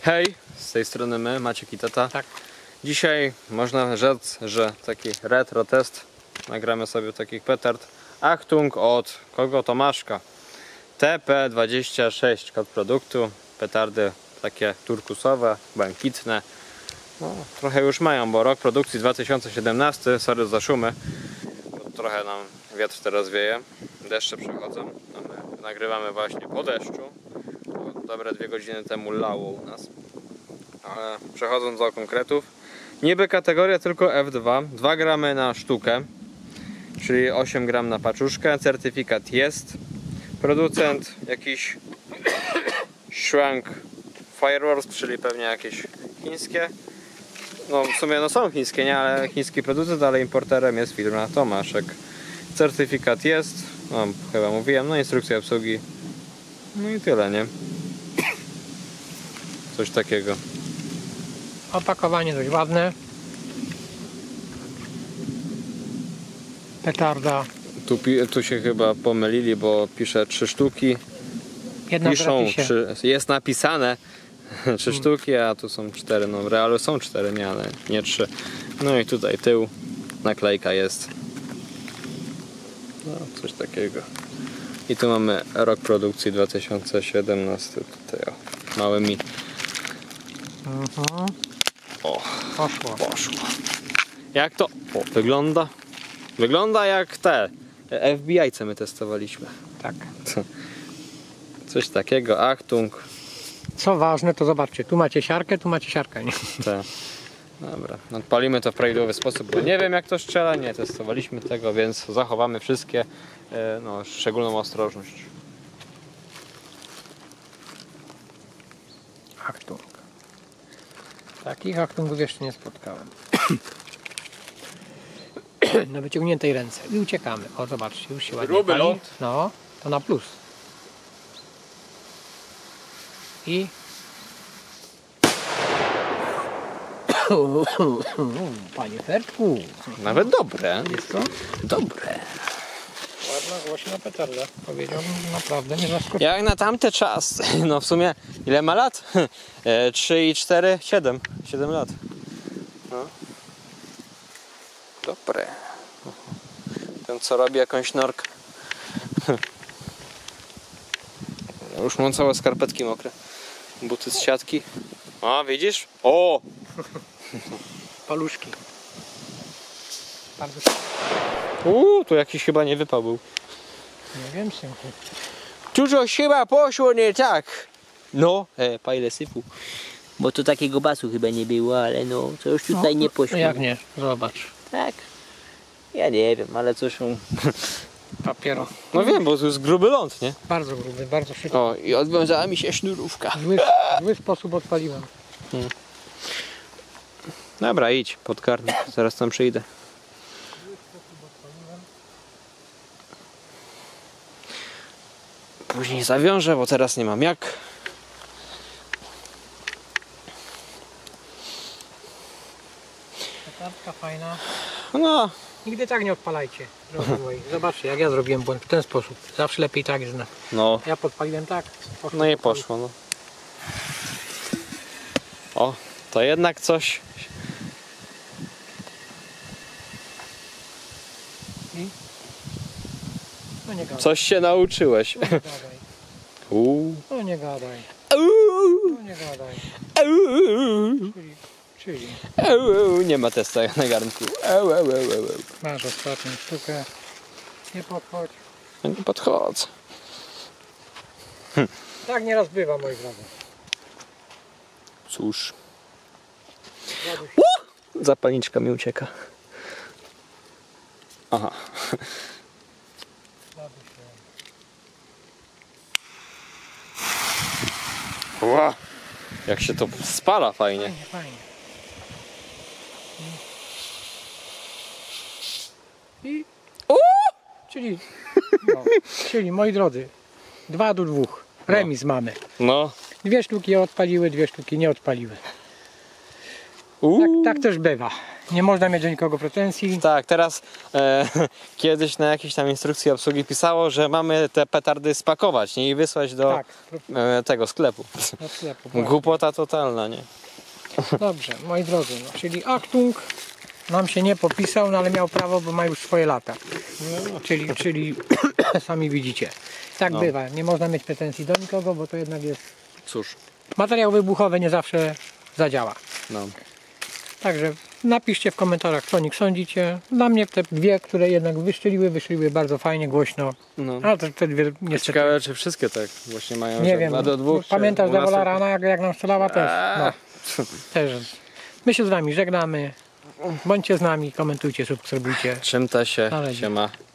Hej, z tej strony my, Maciek i Tata. Tak. Dzisiaj można rzec, że taki retro test. Nagramy sobie takich petard. Achtung od kogo? Tomaszka. TP26 kod produktu. Petardy takie turkusowe, błękitne. No, trochę już mają, bo rok produkcji 2017. Sorry za szumy. Trochę nam wiatr teraz wieje. Deszcze przechodzą. A my nagrywamy właśnie po deszczu. Dobre 2 godziny temu lało u nas. Ale przechodząc do konkretów, niby kategoria tylko F2, 2 gramy na sztukę, czyli 8 gram na paczuszkę, certyfikat jest, producent jakiś Shrunk Fireworks, czyli pewnie jakieś chińskie, no w sumie no są chińskie, nie, ale chiński producent, ale importerem jest firma Tomaszek. Certyfikat jest, no chyba mówiłem, no instrukcja obsługi, no i tyle, nie? Coś takiego. Opakowanie dość ładne. Petarda. Tu się chyba pomylili, bo pisze 3 sztuki. Jedna Piszą, jest napisane 3 sztuki, a tu są 4. No w realu są 4, nie, ale nie 3. No i tutaj tył, naklejka jest. No coś takiego. I tu mamy rok produkcji 2017. Tutaj o, małymi. O, poszło. Jak to wygląda? Wygląda jak te FBI, co my testowaliśmy. Tak. Coś takiego, Achtung. Co ważne, to zobaczcie, tu macie siarkę, nie? Te. Dobra, odpalimy to w prawidłowy sposób, bo nie wiem jak to strzela, nie testowaliśmy tego, więc zachowamy wszystkie, no, szczególną ostrożność. Achtung. Takich achtungów jeszcze nie spotkałem. Na wyciągniętej ręce. I uciekamy. O, zobaczcie, już się ładnie Gruby pali. lot. No, to na plus. I... Panie Fertku. Nawet dobre. Jest to? Dobre. Ładna, głośna petarda. Powiedziałbym, że naprawdę nie zaskoczyła. Jak na tamty czas. No w sumie, ile ma lat? 3 i 4, 7. 7 lat. No. Dobre. Ten co robi jakąś norkę. Ja już mam całe skarpetki mokre. Buty z siatki. A widzisz? O! Paluszki. Bardzo... Tu jakiś chyba nie wypał był. Nie wiem, synku. Dużo chyba poszło nie tak. No, pajle syfu. Bo to takiego basu chyba nie było, ale no coś tutaj nie poszło. Jak nie? Zobacz. Tak. Ja nie wiem, ale coś on... Papiero. No wiem, bo to jest gruby ląd, nie? Bardzo gruby, bardzo szybko. O, i odwiązała mi się sznurówka. Zły sposób odpaliłem. Dobra, idź pod karnet, zaraz tam przyjdę. Później zawiążę, bo teraz nie mam jak. Petardka fajna. No, Nigdy tak nie odpalajcie. Zobaczcie, jak ja zrobiłem błąd w ten sposób. Zawsze lepiej tak jest. no, Ja podpaliłem tak. no i poszło, no. O, to jednak coś. No nie gadaj. Coś się nauczyłeś. No nie gadaj. No nie gadaj. No nie gadaj. Czyli. Nie ma testa na garnku. Masz ostatnią sztukę. Nie podchodź. Nie podchodzę. Tak nieraz bywa, moi drodzy. Cóż. Zapalniczka mi ucieka. Aha. Ła, jak się to spala fajnie. Fajnie, fajnie. I... Czyli moi drodzy, 2 do 2. Remis mamy. No. 2 sztuki odpaliły, 2 sztuki nie odpaliły. Tak też bywa. Nie można mieć do nikogo pretensji. Tak, teraz kiedyś na jakiejś tam instrukcji obsługi pisało, że mamy te petardy spakować, nie? I wysłać do Tak, tego sklepu. do sklepu. właśnie. Głupota totalna, nie? Dobrze, moi drodzy, no, czyli Achtung nam się nie popisał, no ale miał prawo, bo ma już swoje lata. Czyli sami widzicie. Tak No. bywa, nie można mieć pretensji do nikogo, bo to jednak jest... Cóż, Materiał wybuchowy nie zawsze zadziała. no. Także napiszcie w komentarzach, co o nich sądzicie. Dla mnie te dwie, które jednak wyszczeliły bardzo fajnie, głośno. No. A te dwie niestety... Ciekawe, czy wszystkie tak właśnie mają, Nie że wiem, 2 do 2. pamiętasz Dewola Rana, jak nam strzelała też. No, też. My się z wami żegnamy. Bądźcie z nami, komentujcie, subskrybujcie. Czym ta się Na razie. ma.